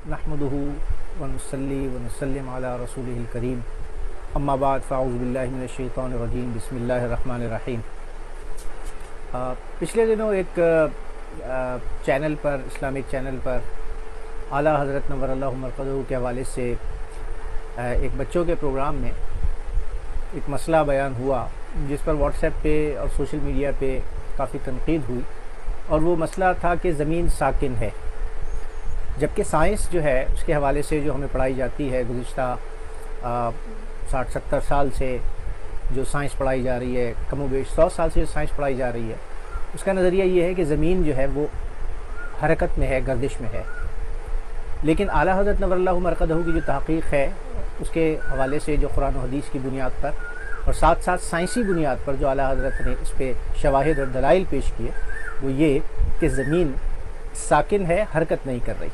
نحمده ونصلي ونسلم على رسوله الكريم اما بعد فاعوذ باللہ من الشیطان الرجیم بسم اللہ الرحمن الرحیم۔ پچھلے دنوں ایک چینل پر، اسلامک چینل پر اعلیٰ حضرت نور اللہ مرقدہ کے حوالے سے ایک بچوں کے پروگرام میں ایک مسئلہ بیان ہوا جس پر واٹس ایپ پہ اور سوشل میڈیا پہ کافی تنقید ہوئی، اور وہ مسئلہ تھا کہ زمین ساکن ہے، جبکہ سائنس جو ہے اس کے حوالے سے جو ہمیں پڑھائی جاتی ہے گزشتہ 60-70 سال سے جو سائنس پڑھائی جا رہی ہے، کم و بیش 100 سال سے جو سائنس پڑھائی جا رہی ہے، اس کا نظریہ یہ ہے کہ زمین جو ہے وہ حرکت میں ہے، گردش میں ہے۔ لیکن اعلیٰ حضرت نور اللہ مرقدہ کی جو تحقیق ہے اس کے حوالے سے جو قرآن و حدیث کی بنیاد پر اور ساتھ ساتھ سائنسی بنیاد پر جو اعلیٰ حضرت نے اس پہ شواہد اور دلائل پیش کیے، وہ یہ کہ زمین ساکن ہے، حرکت نہیں کر رہی۔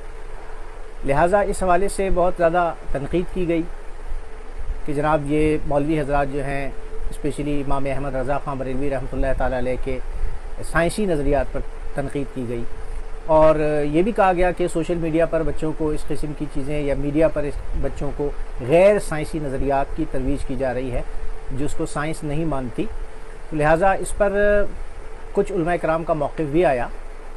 لہٰذا اس حوالے سے بہت زیادہ تنقید کی گئی کہ جناب یہ مولوی حضرات جو ہیں، اسپیشلی امام احمد رضا خان بریلوی رحمۃ اللہ تعالیٰ علیہ کے سائنسی نظریات پر تنقید کی گئی، اور یہ بھی کہا گیا کہ سوشل میڈیا پر بچوں کو اس قسم کی چیزیں یا میڈیا پر بچوں کو غیر سائنسی نظریات کی ترویج کی جا رہی ہے جو اس کو سائنس نہیں مانتی۔ لہٰذا اس پر کچھ علماء کرام کا موقف بھی آیا،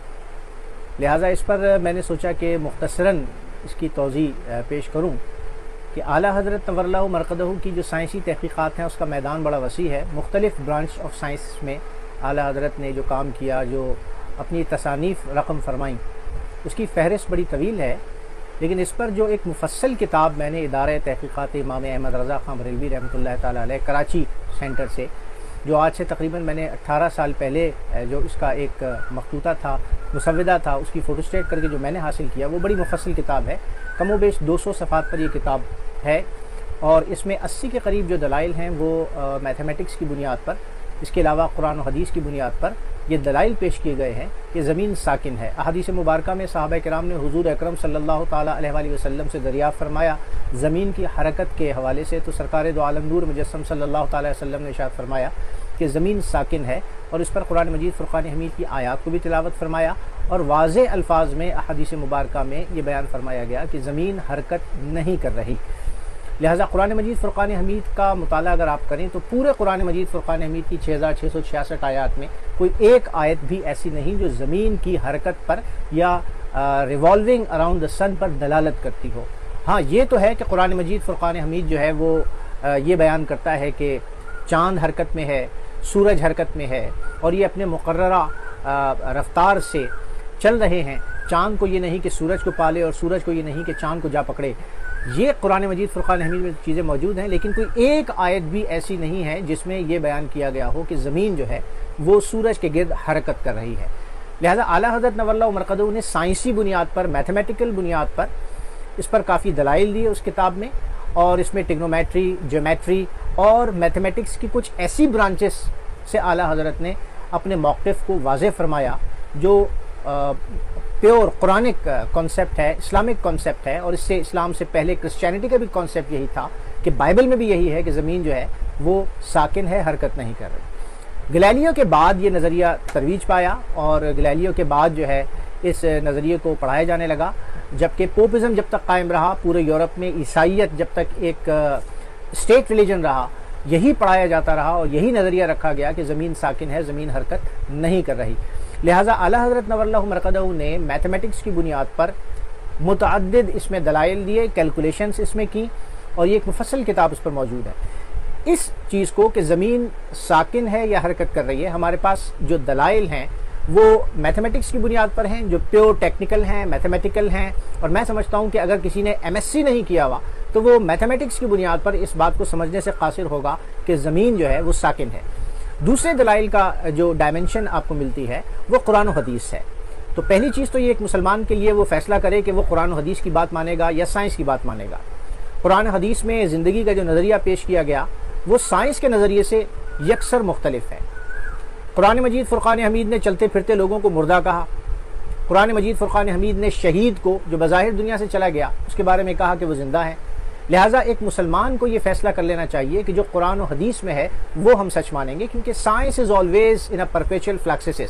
لہٰذا اس پر میں نے سوچا کہ مختصراً اس کی توضیح پیش کروں کہ اعلیٰ حضرت نور اللہ مرقدہ کی جو سائنسی تحقیقات ہیں اس کا میدان بڑا وسیع ہے۔ مختلف برانچ آف سائنس میں اعلیٰ حضرت نے جو کام کیا، جو اپنی تصانیف رقم فرمائیں، اس کی فہرست بڑی طویل ہے، لیکن اس پر جو ایک مفصل کتاب میں نے ادارہ تحقیقات امام احمد رضا خان بریلوی رحمۃ اللہ تعالیٰ علیہ کراچی سینٹر سے، جو آج سے تقریباً میں نے 18 سال پہلے جو اس کا ایک مخطوطہ تھا، مسودہ تھا، اس کی فوٹو اسٹیٹ کر کے جو میں نے حاصل کیا، وہ بڑی مفصل کتاب ہے، کم و بیش 200 صفحات پر یہ کتاب ہے، اور اس میں 80 کے قریب جو دلائل ہیں وہ میتھمیٹکس کی بنیاد پر، اس کے علاوہ قرآن و حدیث کی بنیاد پر یہ دلائل پیش کیے گئے ہیں کہ زمین ساکن ہے۔ احادیث مبارکہ میں صحابہ کرام نے حضور اکرم صلی اللہ تعالیٰ علیہ وآلہ وسلم سے دریافت فرمایا زمین کی حرکت کے حوالے سے، تو سرکار دو عالم نور مجسم صلی اللہ تعالیٰ علیہ وسلم نے ارشاد فرمایا کہ زمین ساکن ہے، اور اس پر قرآن مجید فرقان حمید کی آیات کو بھی تلاوت فرمایا، اور واضح الفاظ میں احادیث مبارکہ میں یہ بیان فرمایا گیا کہ زمین حرکت نہیں کر رہی۔ لہٰذا قرآن مجید فرقان حمید کا مطالعہ اگر آپ کریں تو پورے قرآن مجید فرقان حمید کی 6666 آیات میں کوئی ایک آیت بھی ایسی نہیں جو زمین کی حرکت پر یا ریوالونگ اراؤنڈ دا سن پر دلالت کرتی ہو۔ ہاں یہ تو ہے کہ قرآن مجید فرقان حمید جو ہے وہ یہ بیان کرتا ہے کہ چاند حرکت میں ہے، سورج حرکت میں ہے، اور یہ اپنے مقررہ رفتار سے چل رہے ہیں، چاند کو یہ نہیں کہ سورج کو پالے اور سورج کو یہ نہیں کہ چاند کو جا پکڑے۔ یہ قرآن مجید فرقان حمید میں چیزیں موجود ہیں، لیکن کوئی ایک آیت بھی ایسی نہیں ہے جس میں یہ بیان کیا گیا ہو کہ زمین جو ہے وہ سورج کے گرد حرکت کر رہی ہے۔ لہذا اعلیٰ حضرت نور اللہ مرقدہ نے سائنسی بنیاد پر، میتھمیٹیکل بنیاد پر اس پر کافی دلائل دیے اس کتاب میں، اور اس میں ٹیگنومیٹری، جیومیٹری اور میتھمیٹکس کی کچھ ایسی برانچز سے اعلیٰ حضرت نے اپنے موقف کو واضح فرمایا جو پیور قرآنک کانسیپٹ ہے، اسلامک کانسیپٹ ہے، اور اس سے اسلام سے پہلے کرسچینٹی کا بھی کانسیپٹ یہی تھا کہ بائبل میں بھی یہی ہے کہ زمین جو ہے وہ ساکن ہے، حرکت نہیں کر رہی۔ گلیلیو کے بعد یہ نظریہ ترویج پایا، اور گلیلیو کے بعد جو ہے اس نظریے کو پڑھایا جانے لگا، جبکہ پوپزم جب تک قائم رہا پورے یورپ میں، عیسائیت جب تک ایک اسٹیٹ ریلیجن رہا، یہی پڑھایا جاتا رہا اور یہی نظریہ رکھا گیا کہ زمین ساکن ہے، زمین حرکت نہیں کر رہی۔ لہٰذا اعلیٰ حضرت نور اللہ مرقدہ نے میتھمیٹکس کی بنیاد پر متعدد اس میں دلائل دیے، کیلکولیشنز اس میں کی، اور یہ ایک مفصل کتاب اس پر موجود ہے۔ اس چیز کو کہ زمین ساکن ہے یا حرکت کر رہی ہے، ہمارے پاس جو دلائل ہیں وہ میتھمیٹکس کی بنیاد پر ہیں، جو پیور ٹیکنیکل ہیں، میتھمیٹیکل ہیں، اور میں سمجھتا ہوں کہ اگر کسی نے MSc نہیں کیا ہوا تو وہ میتھمیٹکس کی بنیاد پر اس بات کو سمجھنے سے قاصر ہوگا کہ زمین جو ہے وہ ساکن ہے۔ دوسرے دلائل کا جو ڈائمنشن آپ کو ملتی ہے وہ قرآن و حدیث ہے۔ تو پہلی چیز تو یہ ایک مسلمان کے لیے وہ فیصلہ کرے کہ وہ قرآن و حدیث کی بات مانے گا یا سائنس کی بات مانے گا۔ قرآن و حدیث میں زندگی کا جو نظریہ پیش کیا گیا وہ سائنس کے نظریے سے یکسر مختلف ہے۔ قرآن مجید فرقان حمید نے چلتے پھرتے لوگوں کو مردہ کہا، قرآن مجید فرقان حمید نے شہید کو جو بظاہر دنیا سے چلا گیا اس کے بارے میں کہا کہ وہ زندہ ہے۔ لہٰذا ایک مسلمان کو یہ فیصلہ کر لینا چاہیے کہ جو قرآن و حدیث میں ہے وہ ہم سچ مانیں گے، کیونکہ science is always in a perpetual flux.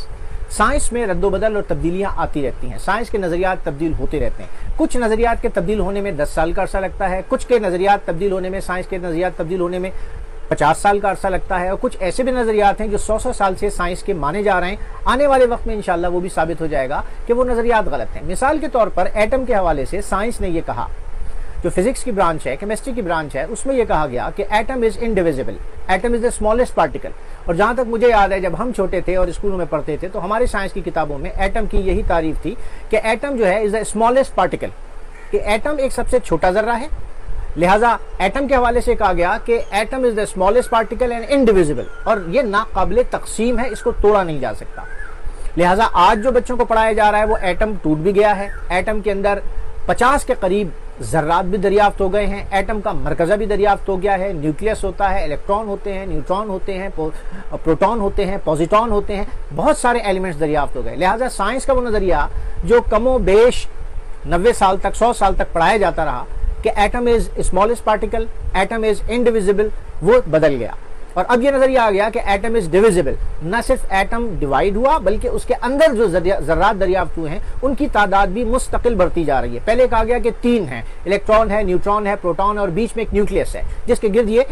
Science میں رد و بدل اور تبدیلیاں آتی رہتی ہیں، سائنس کے نظریات تبدیل ہوتے رہتے ہیں، کچھ نظریات کے تبدیل ہونے میں 10 سال کا عرصہ لگتا ہے، کچھ کے نظریات تبدیل ہونے میں، سائنس کے نظریات تبدیل ہونے میں 50 سال کا عرصہ لگتا ہے، اور کچھ ایسے بھی نظریات ہیں جو 100 سال سے سائنس کے مانے جا رہے ہیں، آنے والے وقت میں انشاءاللہ وہ بھی ثابت ہو جائے گا کہ وہ نظریات غلط ہیں۔ مثال کے طور پر ایٹم کے حوالے سے سائنس نے یہ کہا، جو فزکس کی برانچ ہے، کیمسٹری کی برانچ ہے، اس میں یہ کہا گیا کہ atom is indivisible, atom is the smallest particle. اور جہاں تک مجھے یاد ہے جب ہم چھوٹے تھے اور اسکولوں میں پڑھتے تھے تو ہمارے سائنس کی کتابوں میں ایٹم کی یہی تعریف تھی کہ ایٹم جو ہے از دا اسمالسٹ پارٹیکل، کہ ایٹم ایک سب سے چھوٹا ذرہ ہے، لہٰذا ایٹم کے حوالے سے کہا گیا کہ atom is the smallest particle and indivisible, اور یہ ناقابل تقسیم ہے، اس کو توڑا نہیں جا سکتا۔ لہٰذا آج جو بچوں کو پڑھایا جا رہا ہے وہ ایٹم ٹوٹ بھی گیا ہے، ایٹم کے اندر 50 کے قریب ذرات بھی دریافت ہو گئے ہیں، ایٹم کا مرکزہ بھی دریافت ہو گیا ہے، نیوکلیس ہوتا ہے، الیکٹران ہوتے ہیں، نیوٹران ہوتے ہیں، پروٹون ہوتے ہیں، پوزیٹرون ہوتے ہیں، بہت سارے ایلیمنٹس دریافت ہو گئے۔ لہٰذا سائنس کا وہ نظریہ جو کم و بیش 90 سال تک 100 سال تک پڑھایا جاتا رہا کہ atom is smallest particle, atom is indivisible, وہ بدل گیا، اور اب یہ نظریہ آ گیا کہ ایٹم از ڈیویزیبل۔ نہ صرف ایٹم ڈیوائیڈ ہوا بلکہ اس کے اندر جو ذرات دریافت ہوئے ہیں ان کی تعداد بھی مستقل بڑھتی جا رہی ہے۔ پہلے کہا گیا کہ 3 ہیں، الیکٹران ہے، نیوٹران ہے، پروٹون ہے، اور بیچ میں ایک نیوکلیس ہے جس کے گرد یہ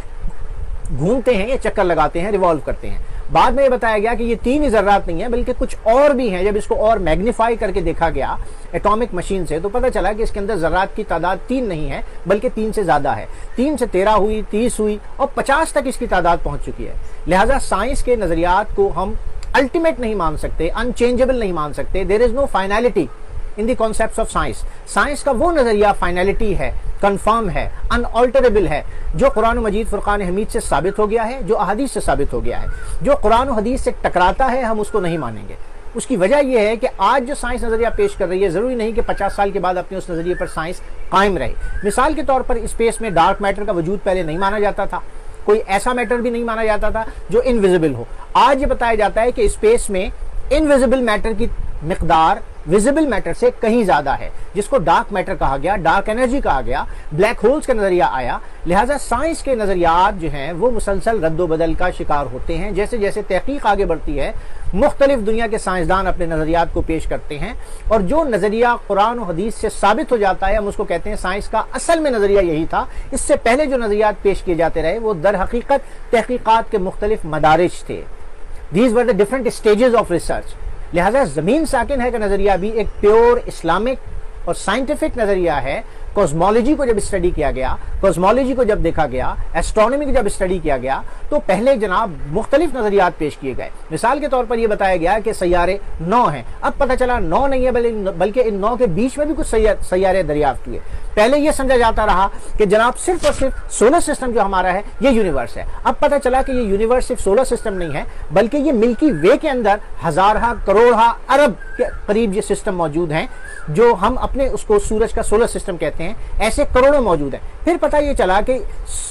گھومتے ہیں، یہ چکر لگاتے ہیں، ریوالو کرتے ہیں۔ بعد میں یہ بتایا گیا کہ یہ 3 ہی ذرات نہیں ہیں بلکہ کچھ اور بھی ہیں۔ جب اس کو اور میگنیفائی کر کے دیکھا گیا ایٹامک مشین سے تو پتہ چلا کہ اس کے اندر ذرات کی تعداد 3 نہیں ہے بلکہ 3 سے زیادہ ہے، 3 سے 13 ہوئی، 30 ہوئی، اور 50 تک اس کی تعداد پہنچ چکی ہے۔ لہٰذا سائنس کے نظریات کو ہم الٹیمیٹ نہیں مان سکتے، انچینجبل نہیں مان سکتے۔ There is no finality in the concepts of science. Science کا وہ نظریہ فائنلٹی ہے، کنفرم ہے، ان آلٹریبل ہے، جو قرآن مجید فرقان حمید سے ثابت ہو گیا ہے، جو احادیث سے ثابت ہو گیا ہے۔ جو قرآن و حدیث سے ٹکراتا ہے ہم اس کو نہیں مانیں گے۔ اس کی وجہ یہ ہے کہ آج جو سائنس نظریہ پیش کر رہی ہے ضروری نہیں کہ 50 سال کے بعد اپنے اس نظریے پر سائنس قائم رہے۔ مثال کے طور پر اسپیس میں ڈارک میٹر کا وجود پہلے نہیں مانا جاتا تھا، کوئی ایسا میٹر بھی نہیں مانا جاتا تھا جو انویزیبل ہو۔ آج یہ بتایا جاتا ہے کہ اسپیس میں انویزیبل میٹر کی مقدار ویزیبل میٹر سے کہیں زیادہ ہے، جس کو ڈارک میٹر کہا گیا، ڈارک انرجی کہا گیا، بلیک ہولز کا نظریہ آیا۔ لہٰذا سائنس کے نظریات جو ہیں وہ مسلسل رد و بدل کا شکار ہوتے ہیں۔ جیسے جیسے تحقیق آگے بڑھتی ہے مختلف دنیا کے سائنسدان اپنے نظریات کو پیش کرتے ہیں، اور جو نظریہ قرآن و حدیث سے ثابت ہو جاتا ہے ہم اس کو کہتے ہیں سائنس کا اصل میں نظریہ یہی تھا۔ اس سے پہلے جو نظریات پیش کیے جاتے رہے وہ در حقیقت تحقیقات کے مختلف مدارج تھے۔ These were the different stages of research۔ لہٰذا زمین ساکن ہے کا نظریہ بھی ایک پیور اسلامک اور سائنٹیفک نظریہ ہے۔ کوزمولوجی کو جب اسٹڈی کیا گیا، کوزمولوجی کو جب دیکھا گیا، ایسٹرونومی کو جب اسٹڈی کیا گیا تو پہلے جناب مختلف نظریات پیش کیے گئے۔ مثال کے طور پر یہ بتایا گیا کہ سیارے 9 ہیں، اب پتہ چلا 9 نہیں ہے بلکہ ان 9 کے بیچ میں بھی کچھ سیارے دریافت ہوئے۔ پہلے یہ سمجھا جاتا رہا کہ جناب صرف اور صرف سولر سسٹم جو ہمارا ہے یہ یونیورس ہے، اب پتہ چلا کہ یہ یونیورس صرف سولر سسٹم نہیں ہے بلکہ یہ ملکی وے کے اندر ہزارہ کروڑہ ارب کے قریب یہ سسٹم موجود ہیں، جو ہم اپنے اس کو سورج کا سولر سسٹم کہتے ہیں، ایسے کروڑوں موجود ہیں۔ پھر پتہ یہ چلا کہ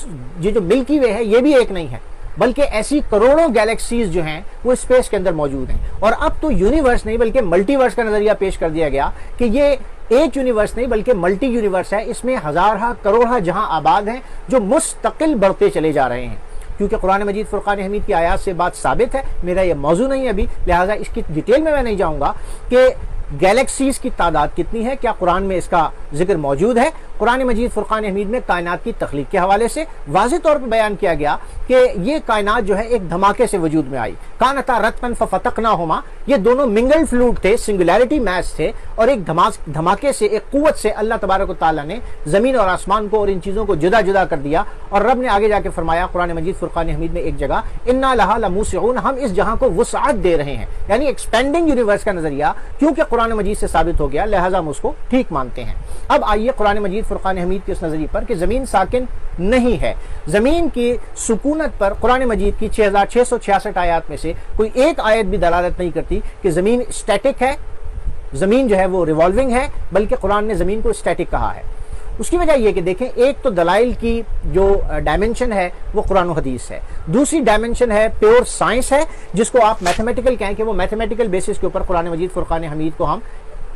یہ جو ملکی وے ہے یہ بھی ایک نہیں ہے بلکہ ایسی کروڑوں گیلیکسیز جو ہیں وہ اسپیس کے اندر موجود ہیں۔ اور اب تو یونیورس نہیں بلکہ ملٹی ورس کا نظریہ پیش کر دیا گیا کہ یہ ایک یونیورس نہیں بلکہ ملٹی یونیورس ہے، اس میں ہزارہ کروڑہ جہاں آباد ہیں جو مستقل بڑھتے چلے جا رہے ہیں۔ کیونکہ قرآن مجید فرقان حمید کی آیات سے بات ثابت ہے، میرا یہ موضوع نہیں ہے ابھی، لہٰذا اس کی ڈیٹیل میں نہیں جاؤں گا کہ گیلیکسیز کی تعداد کتنی ہے، کیا قرآن میں اس کا ذکر موجود ہے۔ قرآن مجید فرقان حمید میں کائنات کی تخلیق کے حوالے سے واضح طور پر بیان کیا گیا کہ یہ کائنات جو ہے ایک دھماکے سے وجود میں آئی۔ کانتا رتقا ففتقناہما، یہ دونوں منگل فلوئڈ تھے، سنگولیرٹی میس تھے، اور ایک دھماکے سے، ایک قوت سے اللہ تبارک و تعالیٰ نے زمین اور آسمان کو اور ان چیزوں کو جدا جدا کر دیا۔ اور رب نے آگے جا کے فرمایا قرآن مجید فرقان حمید میں ایک جگہ، انا لہا لموسعون، ہم اس جہاں کو وسعت دے رہے ہیں، یعنی ایکسپینڈنگ یونیورس کا نظریہ کیونکہ قرآن مجید سے ثابت ہو گیا لہذا ہم اس کو ٹھیک مانتے ہیں۔ اب آئیے قرآن مجید فرقان حمید کے اس نظریے پر کہ زمین ساکن نہیں ہے۔ زمین کی سکونت پر قرآن مجید کی 6666 آیات میں سے کوئی ایک آیت بھی دلالت نہیں کرتی کہ زمین اسٹیٹک ہے، زمین جو ہے وہ ریوالونگ ہے، بلکہ قرآن نے زمین کو اسٹیٹک کہا ہے۔ اس کی وجہ یہ کہ دیکھیں، ایک تو دلائل کی جو ڈائمنشن ہے وہ قرآن و حدیث ہے، دوسری ڈائمنشن ہے پیور سائنس ہے، جس کو آپ میتھمیٹیکل کہیں کہ وہ میتھمیٹیکل بیسس کے اوپر قرآن مجید فرقان حمید کو ہم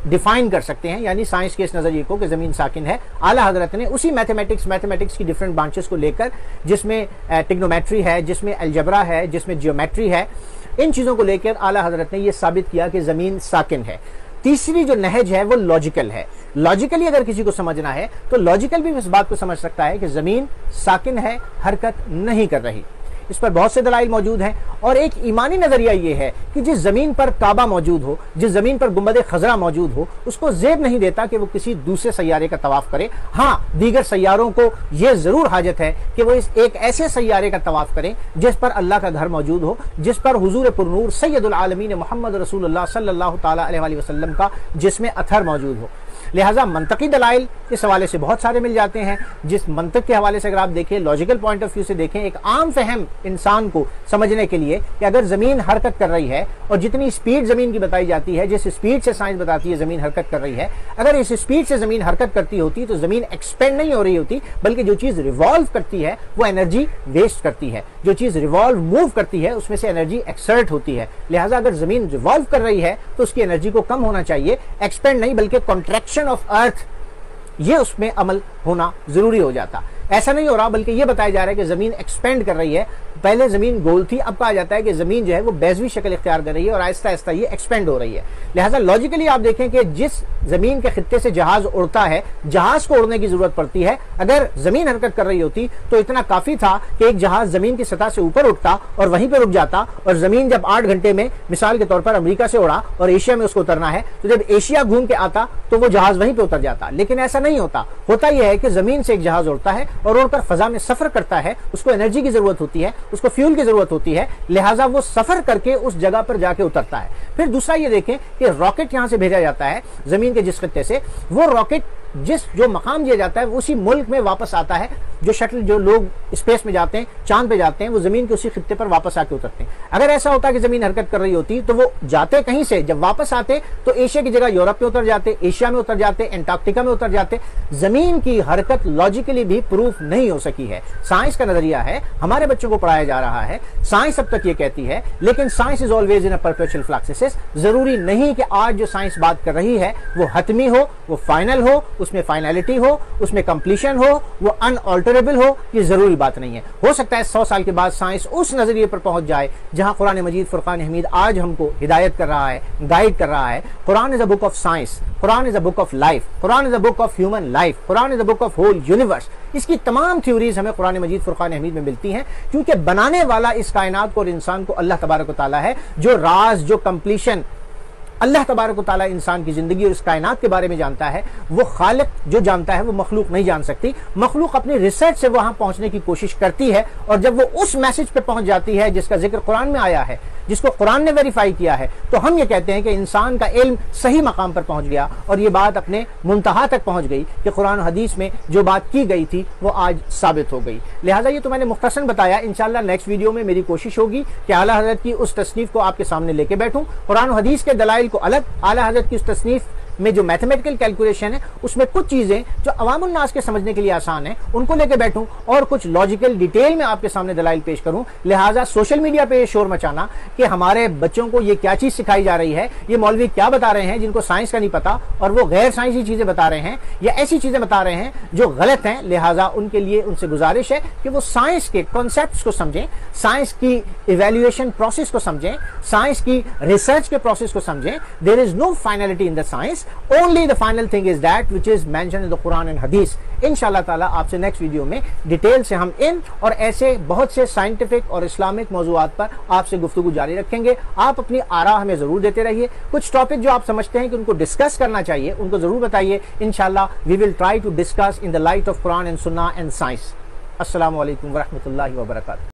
ڈیفائن کر سکتے ہیں، یعنی سائنس کے اس نظریے کو کہ زمین ساکن ہے، اعلیٰ حضرت نے اسی میتھمیٹکس کی ڈفرینٹ برانچز کو لے کر، جس میں ٹیگنومیٹری ہے، جس میں الجبرا ہے، جس میں جیومیٹری ہے، ان چیزوں کو لے کر اعلیٰ حضرت نے یہ ثابت کیا کہ زمین ساکن ہے۔ تیسری جو نہج ہے وہ لاجیکل ہے۔ لاجیکلی اگر کسی کو سمجھنا ہے تو لاجیکل بھی اس بات کو سمجھ سکتا ہے کہ زمین ساکن ہے، حرکت نہیں کر رہی۔ اس پر بہت سے دلائل موجود ہیں، اور ایک ایمانی نظریہ یہ ہے کہ جس زمین پر کعبہ موجود ہو، جس زمین پر گنبد خضرا موجود ہو، اس کو زیب نہیں دیتا کہ وہ کسی دوسرے سیارے کا طواف کرے۔ ہاں، دیگر سیاروں کو یہ ضرور حاجت ہے کہ وہ اس ایک ایسے سیارے کا طواف کریں جس پر اللہ کا گھر موجود ہو، جس پر حضور پرنور سید العالمین محمد رسول اللہ صلی اللہ تعالی علیہ وآلہ وسلم کا جسم اطہر موجود ہو۔ لہٰذا منطقی دلائل اس حوالے سے بہت سارے مل جاتے ہیں، جس منطق کے حوالے سے اگر آپ دیکھیں، لاجیکل پوائنٹ آف ویو سے دیکھیں، ایک عام فہم انسان کو سمجھنے کے لیے کہ اگر زمین حرکت کر رہی ہے اور جتنی سپیڈ زمین کی بتائی جاتی ہے، جس سپیڈ سے سائنس بتاتی ہے زمین حرکت کر رہی ہے، اگر اس سپیڈ سے زمین حرکت کرتی ہوتی تو زمین ایکسپینڈ نہیں ہو رہی ہوتی، بلکہ جو چیز ریوالو کرتی ہے وہ انرجی ویسٹ کرتی ہے، جو چیز ریوالو موو کرتی ہے اس میں سے انرجی ایکسرٹ ہوتی ہے۔ لہٰذا اگر زمین ریوالو کر رہی ہے تو اس کی انرجی کو کم ہونا چاہیے، ایکسپینڈ نہیں بلکہ کنٹریکشن آف ارتھ، یہ اس میں عمل ہونا ضروری ہو جاتا۔ ایسا نہیں ہو رہا، بلکہ یہ بتایا جا رہا ہے کہ زمین ایکسپینڈ کر رہی ہے۔ پہلے زمین گول تھی، اب کہا جاتا ہے کہ زمین جو ہے وہ بیضوی شکل اختیار کر رہی ہے اور آہستہ آہستہ یہ ایکسپینڈ ہو رہی ہے۔ لہٰذا لاجیکلی آپ دیکھیں کہ جس زمین کے خطے سے جہاز اڑتا ہے، جہاز کو اڑنے کی ضرورت پڑتی ہے۔ اگر زمین حرکت کر رہی ہوتی تو اتنا کافی تھا کہ ایک جہاز زمین کی سطح سے اوپر اٹھتا اور وہیں پہ رک جاتا، اور زمین جب 8 گھنٹے میں مثال کے طور پر امریکہ سے اڑا اور ایشیا میں اس کو اترنا ہے، تو جب ایشیا گھوم کے آتا تو وہ جہاز وہیں پہ اتر جاتا۔ لیکن ایسا نہیں ہوتا یہ ہے کہ زمین سے ایک جہاز اڑتا ہے اور اڑ کر فضا میں سفر کرتا ہے، اس کو انرجی کی ضرورت ہوتی ہے، اس کو فیول کی ضرورت ہوتی ہے، لہٰذا وہ سفر کر کے اس جگہ پر جا کے اترتا ہے۔ پھر دوسرا یہ دیکھیں کہ راکٹ یہاں سے بھیجا جاتا ہے زمین کے جس خطے سے، وہ راکٹ جو مقام دیا جاتا ہے وہ اسی ملک میں واپس آتا ہے۔ جو شٹل جو لوگ اسپیس میں جاتے ہیں، چاند پہ جاتے ہیں، وہ زمین کے اسی خطے پر واپس آ کے اترتے ہیں۔ اگر ایسا ہوتا کہ زمین حرکت کر رہی ہوتی تو وہ جاتے کہیں سے، جب واپس آتے تو ایشیا کی جگہ یورپ میں اتر جاتے، ایشیا میں اتر جاتے، انٹارکٹیکا میں اتر جاتے۔ زمین کی حرکت لاجیکلی بھی پروف نہیں ہو سکی ہے۔ سائنس کا نظریہ ہے، ہمارے بچوں کو پڑھایا جا رہا ہے، سائنس اب تک یہ کہتی ہے، لیکن سائنس از آلویز ان اے پرپیچوئل فلکسس۔ ضروری نہیں کہ آج جو سائنس بات کر رہی ہے وہ حتمی ہو، وہ فائنل ہو، اس میں فائنلٹی ہو، اس میں کمپلیشن ہو، وہ ان آلٹریبل ہو، یہ ضروری بات نہیں ہے۔ ہو سکتا ہے 100 سال کے بعد سائنس اس نظریے پر پہنچ جائے جہاں قرآن مجید فرقان حمید آج ہم کو ہدایت کر رہا ہے، گائیڈ کر رہا ہے۔ Quran is a book of science, Quran is a book of life, Quran is a book of human life, Quran is a book of whole universe. اس کی تمام تھیوریز ہمیں قرآن مجید فرقان حمید میں ملتی ہیں، کیونکہ بنانے والا اس کائنات کو اور انسان کو اللہ تبارک و تعالیٰ ہے۔ جو راز، جو کمپلیشن اللہ تبارک و تعالیٰ انسان کی زندگی اور اس کائنات کے بارے میں جانتا ہے، وہ خالق جو جانتا ہے وہ مخلوق نہیں جان سکتی۔ مخلوق اپنی ریسرچ سے وہاں پہنچنے کی کوشش کرتی ہے، اور جب وہ اس میسج پہ پہنچ جاتی ہے جس کا ذکر قرآن میں آیا ہے، جس کو قرآن نے ویریفائی کیا ہے، تو ہم یہ کہتے ہیں کہ انسان کا علم صحیح مقام پر پہنچ گیا اور یہ بات اپنے منتہا تک پہنچ گئی کہ قرآن و حدیث میں جو بات کی گئی تھی وہ آج ثابت ہو گئی۔ لہٰذا یہ تو میں نے مختصراً بتایا۔ انشاءاللہ نیکسٹ ویڈیو میں میری کوشش ہوگی کہ اعلیٰ حضرت کی اس تصنیف کو آپ کے سامنے لے کے بیٹھوں، قرآن و حدیث کے دلائل کو الگ، اعلیٰ حضرت کی اس تصنیف میں جو میتھمیٹیکل کیلکولیشن ہے اس میں کچھ چیزیں جو عوام الناس کے سمجھنے کے لیے آسان ہیں ان کو لے کے بیٹھوں، اور کچھ لاجیکل ڈیٹیل میں آپ کے سامنے دلائل پیش کروں۔ لہٰذا سوشل میڈیا پہ یہ شور مچانا کہ ہمارے بچوں کو یہ کیا چیز سکھائی جا رہی ہے، یہ مولوی کیا بتا رہے ہیں جن کو سائنس کا نہیں پتا اور وہ غیر سائنسی چیزیں بتا رہے ہیں یا ایسی چیزیں بتا رہے ہیں جو غلط ہیں، لہٰذا ان کے لیے ان سے گزارش ہے کہ وہ سائنس کے کانسیپٹس کو سمجھیں، سائنس کی ایویلیویشن پروسیس کو سمجھیں، سائنس کی ریسرچ کے پروسیس کو سمجھیں۔ There is no finality in the science, only the final thing is that which is mentioned in the Quran and Hadith۔ انشاءاللہ تعالیٰ آپ سے نیکسٹ ویڈیو میں ڈیٹیل سے ہم ان اور ایسے بہت سے سائنٹیفک اور اسلامک موضوعات پر آپ سے گفتگو جاری رکھیں گے۔ آپ اپنی آراء ہمیں ضرور دیتے رہیے، کچھ ٹاپک جو آپ سمجھتے ہیں کہ ان کو ڈسکس کرنا چاہیے ان کو ضرور بتائیے۔ انشاءاللہ we will try to discuss in the light of Quran and Sunnah and science۔ السلام علیکم ورحمۃ اللہ وبرکاتہ۔